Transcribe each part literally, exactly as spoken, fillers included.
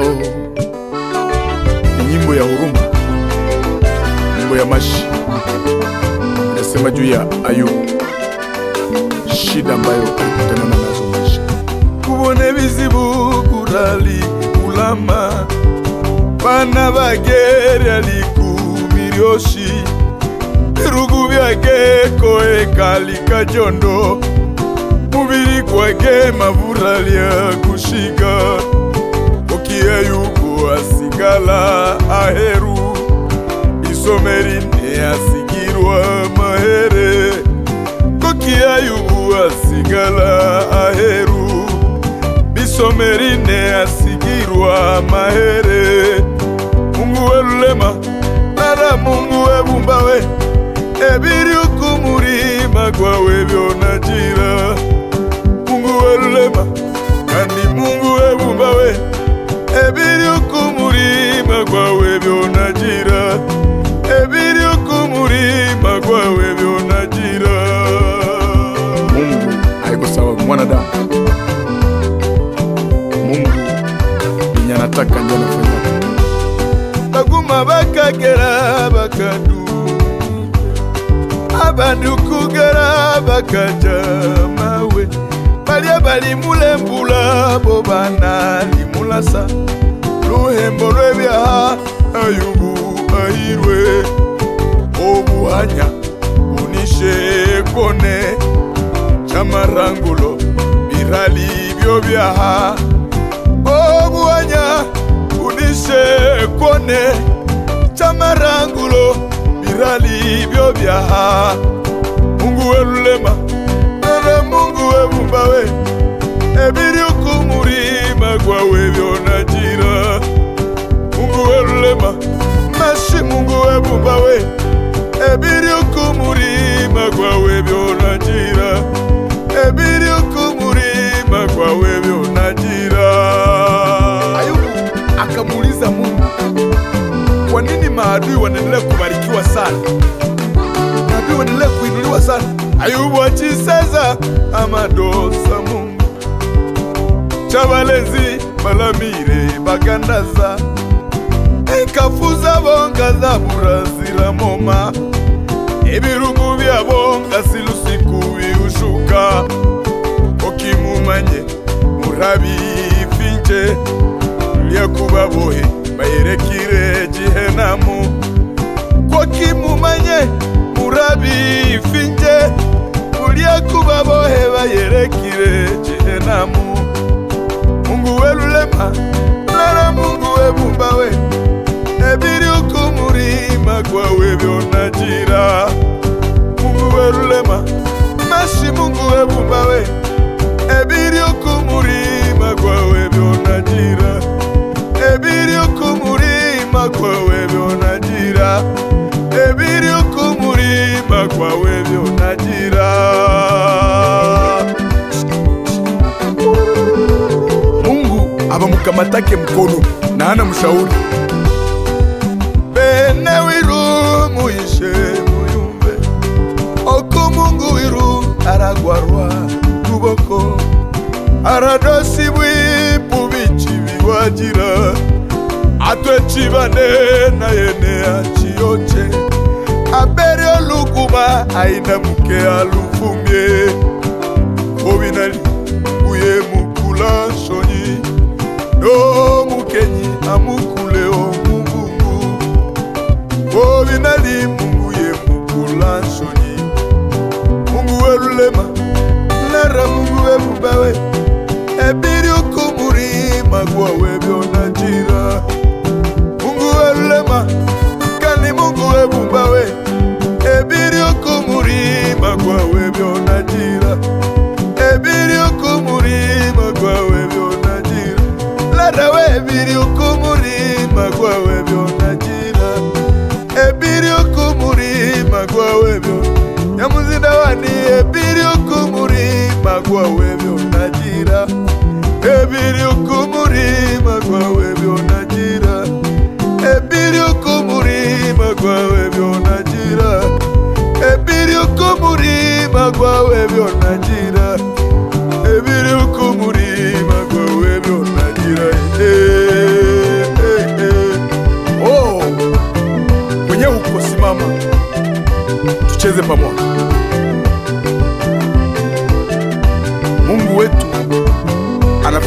ni nyimbo ya huruma, nyimbo ya mashi. Inasema juu ya Ayubu, shida ambayo alikutana nazo maisha. Kubone bizibu kurali ulama, bana bagere alikumiryoshi, birugu byake koe kalika jondo, mubiri kwake mavuralia kushika. Koki Ayubu asigala aheru, isomerine asigirwa mahere. Koki Ayubu asigala aheru, bisomerine asigirwa mahere. Mungu welulema nara Mungu ebumbawe, ebiri ukumurima gwawe byonajira. Mungu welulema kandi Mungu ebumbawe, ebiri ukumurima gwawe byonajira. Ebiri ukumurima gwawe byonajira. Mungu haiko sawa mwanadamu. Mungu inyanataka ndio anafanya. Baguma bakagera bakadu, abandu kugera bakaja mawe. Balia bali mulembula bobana limulasa, luhembo lwebya Ayubu ahirwe. Obuhanya unishe kone, chamarangulo birali byo byaha. Obuhanya unishe kone, chamarangulo birali byo byaha. Mungu welulema nara Mungu ebumbawe, ebiri ukumurima gwawe byonajira. Mungu welulema mashi Mungu ebumbawe, ebiri ukumurima gwawe byonajira. Ebiri ukumurima gwawe byonajira. Ayubu akamuuliza Mungu, kwa nini maadui wanaendelea kubarikiwa sana? Maadui wanaendelea kuinuliwa sana. Ayubu achiseza amadosa Mungu, chabalezi malamire bagandaza, ekafuza bonga za burazira moma. Ebirugu byabo ngasilusiku biushuka. Okimumanye murabi finche, lyakubabohe bayerekire jihenamu. Kokimumanye murabi finche, lyakubabohe bayerekire jihenamu. Mungu welulema nara Mungu ebumbawe, ebiri ukumurima gwawe byonajira. Mungu welulema mashi Mungu ebumbawe, ebiri ukumurima gwawe byonajira. Ebiri ukumurima gwawe byonajira. Ebiri ukumurima gwawe byonajira. Mungu abamukamatake mkono na ana mshauri. Bene wiru muishe muyumbe, oku Mungu wiru aragwarwa kuboko. Aradosi bwipu bichi biwajira, atwe chibane na yene achioche. Aberi olukuma aina muke alufumye, obinali uye mukula shonyi. No mukenyi amukule omumungu, obinali Mungu ye mukula shonyi. Mungu welulema nara Mungu ebumbawe, ebiri ukumurima gwawe byonajira. Mungu welulema kandi Mungu ebumbawe, ebiri ukumurima gwawe byonajira. Ebiri ukumurima gwawe byonajira. Lara we ebiri ukumurima gwawe byonajira. Ebiri ukumurima gwawe byonajira. Nyamuzinda wani ebiri ukumurima gwawe byonajira. Ebiri ukumurima gwawe byonajira. Ebiri ukumurima gwawe byonajira. Ebiri ukumurima gwawe byonajira. Ebiri ukumurima gwawe byonajira.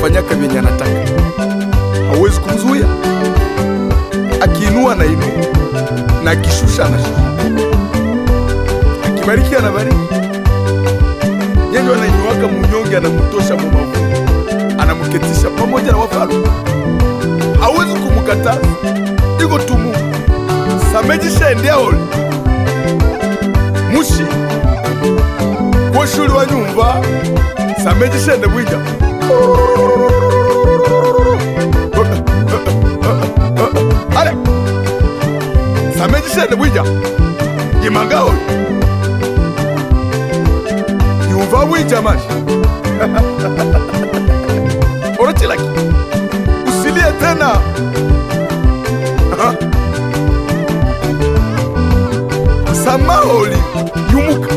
anamfanyaka vyenye anataka, hawezi kumzuia. Akiinua na inua, na akishusha na shusha, akibariki anabariki. Yeye ndio anainuaka mnyonge, anamtosha mumavu, anamketisha pamoja na wafalme. Hawezi kumkataza, iko tu Mungu. Samejisha ndia ole mushi kwa shuli wa nyumba. Samejisha ndia bwija ale samejisha ndia bwija imanga ole yumva bwija mashi orotilaki usilie tena. Samaoli yumuka